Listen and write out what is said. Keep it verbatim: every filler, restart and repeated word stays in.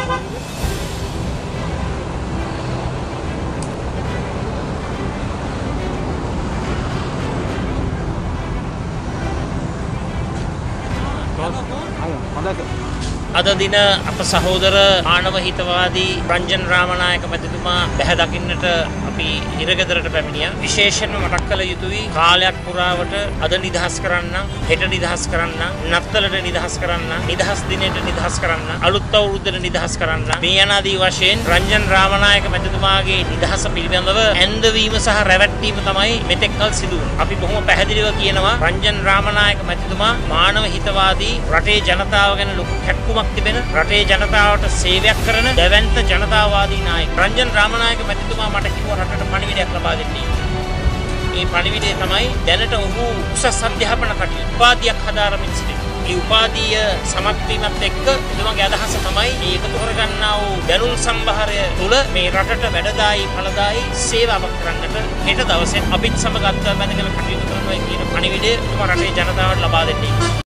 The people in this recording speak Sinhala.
අද දින අප සහෝදර මානව හිතවාදී රංජන් රාමනායක මැතිතුමා බැහැ දකින්නට අපි ඉරගෙදරට පැමිණියා. විශේෂයෙන්ම මතක් කළ යුතුයි කාලයක් පුරාවට අද නිදහස් කරන්න, හෙට නිදහස් කරන්න, නත්තලට නිදහස් කරන්න, නිදහස් දිනයට නිදහස් කරන්න, අලුත් අවුරුද්දට නිදහස් කරන්න මේ යනාදී වශයෙන් රංජන් රාමනායක මැතිතුමාගේ නිදහස පිළිබඳව ඇන්දවීම සහ රැවැට්ටීම තමයි මෙතෙක්කල් සිදු වුණේ. අපි බොහොම පැහැදිලිව කියනවා රංජන් රාමනායක මැතිතුමා මානව හිතවාදී රටේ ජනතාව ගැන ලොකු කැක්කුමක් තිබෙන රටේ ජනතාවට සේවයක් කරන දැවැන්ත ජනතාවාදී නායක රංජන් රාමනායක මැතිතුමා මට කිව්වා රටට පණිවිඩයක් ලබා දෙන්න. මේ පණිවිඩය තමයි දැනට ඔහු උසස් අධ්‍යාපන කටයුතු උපාධියක් හදාරමින් සිටිනවා. මේ උපාධිය සමත් වීමත් එක්ක එතුමාගේ අදහස තමයි මේ එකතු කරගන්නා වූ දැනුම් සම්භාරය තුළ මේ රටට වැඩදායි ඵලදායි සේවාවක් කරන්නට හෙට දවසේ අපිත් සමග අත්වැඳගෙන කටයුතු කරනවා කියන පණිවිඩය එතුමා රටේ ජනතාවට ලබා දෙන්නේ.